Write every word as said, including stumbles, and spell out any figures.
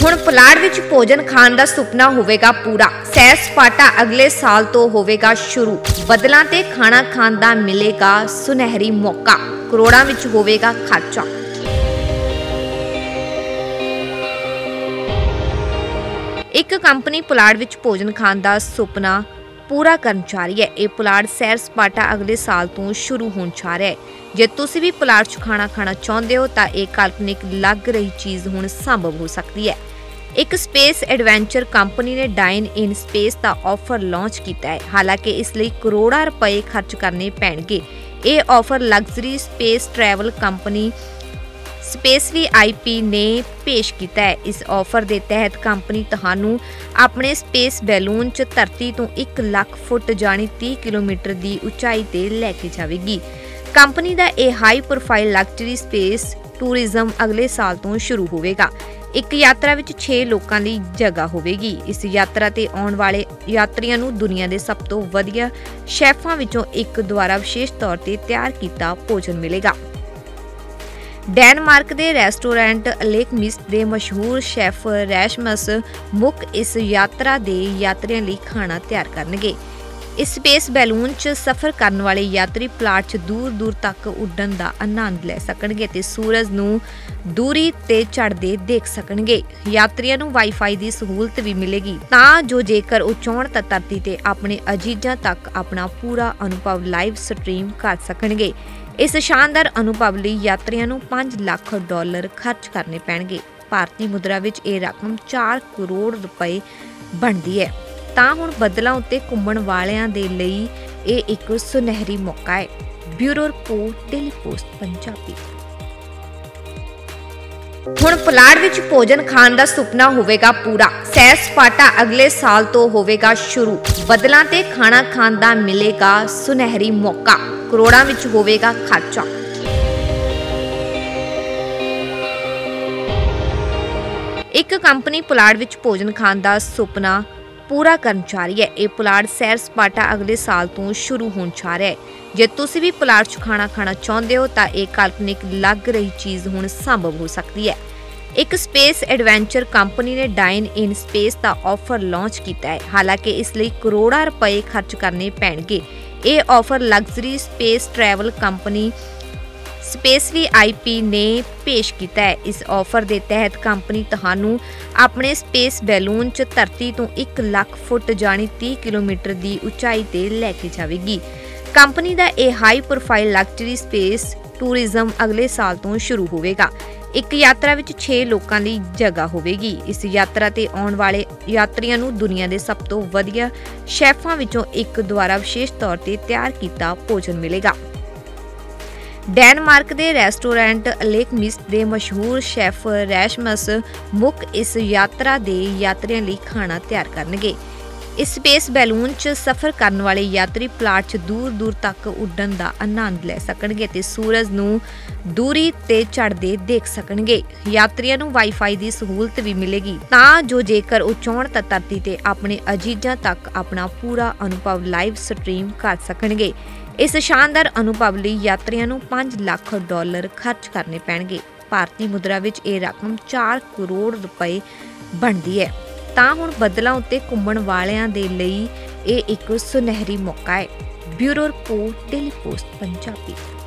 ਹੁਣ ਪੁਲਾੜ ਵਿੱਚ ਭੋਜਨ ਖਾਣ ਦਾ ਸੁਪਨਾ ਹੋਵੇਗਾ ਪੂਰਾ। ਸੈਰ ਸਪਾਟਾ ਅਗਲੇ ਸਾਲ ਤੋਂ ਹੋਵੇਗਾ ਸ਼ੁਰੂ। ਬਦਲਾਂ ਤੇ ਖਾਣਾ ਖਾਣ ਦਾ ਮਿਲੇਗਾ ਸੁਨਹਿਰੀ ਮੌਕਾ। ਕਰੋੜਾਂ ਵਿੱਚ ਹੋਵੇਗਾ ਖਰਚਾ। ਇੱਕ ਕੰਪਨੀ ਪੁਲਾੜ ਵਿੱਚ ਭੋਜਨ ਖਾਣ ਦਾ ਸੁਪਨਾ ਪੂਰਾ ਕਰਨ ਜਾ ਰਹੀ ਹੈ। ਇਹ ਪੁਲਾੜ ਸੈਰ ਸਪਾਟਾ ਅਗਲੇ ਸਾਲ ਤੋਂ ਸ਼ੁਰੂ ਹੋਣ ਜਾ ਰਿਹਾ ਹੈ। ਜੇ ਤੁਸੀਂ ਵੀ ਪੁਲਾੜ 'ਚ ਖਾਣਾ ਖਾਣਾ ਚਾਹੁੰਦੇ ਹੋ ਤਾਂ ਇਹ ਕਾਲਪਨਿਕ ਲੱਗ ਰਹੀ ਚੀਜ਼ ਹੁਣ ਸੰਭਵ ਹੋ ਸਕਦੀ ਹੈ। ਇੱਕ ਸਪੇਸ ਐਡਵੈਂਚਰ ਕੰਪਨੀ ਨੇ ਡਾਈਨ ਇਨ ਸਪੇਸ ਦਾ ਆਫਰ ਲਾਂਚ ਕੀਤਾ ਹੈ। ਹਾਲਾਂਕਿ ਇਸ ਲਈ ਕਰੋੜਾਂ ਰੁਪਏ ਖਰਚ ਕਰਨੇ ਪੈਣਗੇ। ਇਹ offer luxury space travel company space V I P ਨੇ ਪੇਸ਼ ਕੀਤਾ ਹੈ। ਇਸ ਆਫਰ ਦੇ ਤਹਿਤ ਕੰਪਨੀ ਤੁਹਾਨੂੰ ਆਪਣੇ ਸਪੇਸ ਬੈਲੂਨ 'ਚ ਧਰਤੀ ਤੋਂ ਇੱਕ ਲੱਖ ਫੁੱਟ ਜਾਣੀ ਤੀਹ ਕਿਲੋਮੀਟਰ ਦੀ ਉਚਾਈ ਤੇ ਲੈ ਕੇ ਜਾਵੇਗੀ। ਕੰਪਨੀ ਦਾ ਇਹ high profile luxury space tourism ਅਗਲੇ ਸਾਲ ਤੋਂ ਸ਼ੁਰੂ ਹੋਵੇਗਾ। ਇੱਕ ਯਾਤਰਾ ਵਿੱਚ ਛੇ ਲੋਕਾਂ ਲਈ ਜਗ੍ਹਾ ਹੋਵੇਗੀ। ਇਸ ਯਾਤਰਾ ਤੇ ਆਉਣ ਵਾਲੇ ਯਾਤਰੀਆਂ ਨੂੰ ਦੁਨੀਆ ਦੇ ਸਭ ਤੋਂ ਵਧੀਆ ਸ਼ੈਫਾਂ ਵਿੱਚੋਂ ਇੱਕ ਦੁਆਰਾ ਵਿਸ਼ੇਸ਼ ਤੌਰ ਤੇ ਤਿਆਰ ਕੀਤਾ ਭੋਜਨ ਮਿਲੇਗਾ। ਡੈਨਮਾਰਕ ਦੇ ਰੈਸਟੋਰੈਂਟ ਅਲੇਕਮਿਸਟ ਦੇ ਮਸ਼ਹੂਰ ਸ਼ੈਫ ਰੈਸ਼ਮਸ ਮੁੱਕ ਇਸ ਯਾਤਰਾ ਦੇ ਯਾਤਰੀਆਂ ਲਈ ਖਾਣਾ ਤਿਆਰ ਕਰਨਗੇ। ਇਸ ਸਪੇਸ ਬੈਲੂਨ 'ਚ ਸਫ਼ਰ ਕਰਨ ਵਾਲੇ ਯਾਤਰੀ ਪਲਾਟ 'ਚ ਦੂਰ ਦੂਰ ਤੱਕ ਉੱਡਣ ਦਾ ਆਨੰਦ ਲੈ ਸਕਣਗੇ ਤੇ ਸੂਰਜ ਨੂੰ ਦੂਰੀ ਤੇ ਚੜ੍ਹਦੇ ਦੇਖ ਸਕਣਗੇ। ਯਾਤਰੀਆਂ ਨੂੰ ਵਾਈਫਾਈ ਦੀ ਸਹੂਲਤ ਵੀ ਮਿਲੇਗੀ ਤਾਂ ਜੋ ਜੇਕਰ ਉਹ ਚਾਹੁਣ ਤਾਂ ਧਰਤੀ ਤੇ ਆਪਣੇ ਅਜੀਜ਼ਾਂ ਤੱਕ ਆਪਣਾ ਪੂਰਾ ਅਨੁਭਵ ਲਾਈਵ ਸਟ੍ਰੀਮ ਕਰ ਸਕਣਗੇ। ਇਸ ਸ਼ਾਨਦਾਰ ਅਨੁਭਵ ਲਈ ਯਾਤਰੀਆਂ ਨੂੰ ਪੰਜ ਲੱਖ ਡਾਲਰ ਖਰਚ ਕਰਨੇ ਪੈਣਗੇ। ਭਾਰਤੀ ਮੁਦਰਾ ਵਿੱਚ ਇਹ ਰਕਮ ਚਾਰ ਕਰੋੜ ਰੁਪਏ ਬਣਦੀ ਹੈ। ਤਾਂ ਹੁਣ ਬੱਦਲਾਂ ਉੱਤੇ ਘੁੰਮਣ ਵਾਲਿਆਂ ਦੇ ਲਈ ਇਹ ਇੱਕ ਸੁਨਹਿਰੀ ਮੌਕਾ ਹੈ। Bureau report, daily post Punjabi. ਹੁਣ ਪੁਲਾੜ ਵਿੱਚ ਭੋਜਨ ਖਾਣ ਦਾ ਸੁਪਨਾ ਹੋਵੇਗਾ ਪੂਰਾ। ਸੈਰ ਸਪਾਟਾ ਅਗਲੇ ਸਾਲ ਤੋਂ ਹੋਵੇਗਾ ਸ਼ੁਰੂ। ਬਦਲਾਂ ਤੇ ਖਾਣਾ ਖਾਣ ਦਾ ਮਿਲੇਗਾ ਸੁਨਹਿਰੀ ਮੌਕਾ। ਕਰੋੜਾਂ ਵਿੱਚ ਹੋਵੇਗਾ ਖਰਚਾ। ਇੱਕ ਕੰਪਨੀ ਪੁਲਾੜ ਵਿੱਚ ਭੋਜਨ ਖਾਣ ਦਾ ਸੁਪਨਾ ਪੂਰਾ ਕਰਨ ਜਾ ਰਹੀ ਹੈ। ਇਹ ਪੁਲਾੜ ਸੈਰ ਸਪਾਟਾ ਅਗਲੇ ਸਾਲ ਤੋਂ ਸ਼ੁਰੂ ਹੋਣ ਜਾ ਰਿਹਾ ਹੈ। ਜੇ ਤੁਸੀਂ ਵੀ ਪੁਲਾੜ 'ਚ ਖਾਣਾ ਖਾਣਾ ਚਾਹੁੰਦੇ ਹੋ ਤਾਂ ਇਹ ਕਾਲਪਨਿਕ ਲੱਗ ਰਹੀ ਚੀਜ਼ ਹੁਣ ਸੰਭਵ ਹੋ ਸਕਦੀ ਹੈ। ਇੱਕ ਸਪੇਸ ਐਡਵੈਂਚਰ ਕੰਪਨੀ ਨੇ ਡਾਈਨ ਇਨ ਸਪੇਸ ਦਾ ਆਫਰ ਲਾਂਚ ਕੀਤਾ ਹੈ। ਹਾਲਾਂਕਿ ਇਸ ਲਈ ਕਰੋੜਾਂ ਰੁਪਏ ਖਰਚ ਕਰਨੇ ਪੈਣਗੇ। ਇਹ offer luxury space travel company space V I P ਨੇ ਪੇਸ਼ ਕੀਤਾ ਹੈ। ਇਸ ਆਫਰ ਦੇ ਤਹਿਤ ਕੰਪਨੀ ਤੁਹਾਨੂੰ ਆਪਣੇ ਸਪੇਸ ਬੈਲੂਨ 'ਚ ਧਰਤੀ ਤੋਂ ਇੱਕ ਲੱਖ ਫੁੱਟ ਜਾਣੀ ਤੀਹ ਕਿਲੋਮੀਟਰ ਦੀ ਉਚਾਈ ਤੇ ਲੈ ਕੇ ਜਾਵੇਗੀ। ਕੰਪਨੀ ਦਾ ਇਹ high profile luxury space tourism ਅਗਲੇ ਸਾਲ ਤੋਂ ਸ਼ੁਰੂ ਹੋਵੇਗਾ। ਇੱਕ ਯਾਤਰਾ ਵਿੱਚ ਛੇ ਲੋਕਾਂ ਲਈ ਜਗ੍ਹਾ ਹੋਵੇਗੀ। ਇਸ ਯਾਤਰਾ ਤੇ ਆਉਣ ਵਾਲੇ ਯਾਤਰੀਆਂ ਨੂੰ ਦੁਨੀਆ ਦੇ ਸਭ ਤੋਂ ਵਧੀਆ ਸ਼ੈਫਾਂ ਵਿੱਚੋਂ ਇੱਕ ਦੁਆਰਾ ਵਿਸ਼ੇਸ਼ ਤੌਰ ਤੇ ਤਿਆਰ ਕੀਤਾ ਭੋਜਨ ਮਿਲੇਗਾ। ਡੈਨਮਾਰਕ ਦੇ ਰੈਸਟੋਰੈਂਟ ਅਲੇਕਮਿਸਟ ਦੇ ਮਸ਼ਹੂਰ ਸ਼ੈਫ ਰੈਸ਼ਮਸ ਮੁੱਕ ਇਸ ਯਾਤਰਾ ਦੇ ਯਾਤਰੀਆਂ ਲਈ ਖਾਣਾ ਤਿਆਰ ਕਰਨਗੇ। ਇਸ ਸਪੇਸ ਬੈਲੂਨ 'ਚ ਸਫ਼ਰ ਕਰਨ ਵਾਲੇ ਯਾਤਰੀ ਪਲਾਟ 'ਚ ਦੂਰ ਦੂਰ ਤੱਕ ਉੱਡਣ ਦਾ ਆਨੰਦ ਲੈ ਸਕਣਗੇ ਤੇ ਸੂਰਜ ਨੂੰ ਦੂਰੀ ਤੇ ਚੜ੍ਹਦੇ ਦੇਖ ਸਕਣਗੇ। ਯਾਤਰੀਆਂ ਨੂੰ ਵਾਈਫਾਈ ਦੀ ਸਹੂਲਤ ਵੀ ਮਿਲੇਗੀ ਤਾਂ ਜੋ ਜੇਕਰ ਉਹ ਚਾਹੁਣ ਤਾਂ ਧਰਤੀ ਤੇ ਆਪਣੇ ਅਜੀਜ਼ਾਂ ਤੱਕ ਆਪਣਾ ਪੂਰਾ ਅਨੁਭਵ ਲਾਈਵ ਸਟ੍ਰੀਮ ਕਰ ਸਕਣਗੇ। ਇਸ ਸ਼ਾਨਦਾਰ ਅਨੁਭਵ ਲਈ ਯਾਤਰੀਆਂ ਨੂੰ ਪੰਜ ਲੱਖ ਡਾਲਰ ਖਰਚ ਕਰਨੇ ਪੈਣਗੇ। ਭਾਰਤੀ ਮੁਦਰਾ ਵਿੱਚ ਇਹ ਰਕਮ ਚਾਰ ਕਰੋੜ ਰੁਪਏ ਬਣਦੀ ਹੈ। ਤਾਂ ਹੁਣ ਬੱਦਲਾਂ ਉੱਤੇ ਘੁੰਮਣ ਵਾਲਿਆਂ ਦੇ ਲਈ ਇਹ ਇੱਕ ਸੁਨਹਿਰੀ ਮੌਕਾ ਹੈ। Bureau report, daily post Punjabi.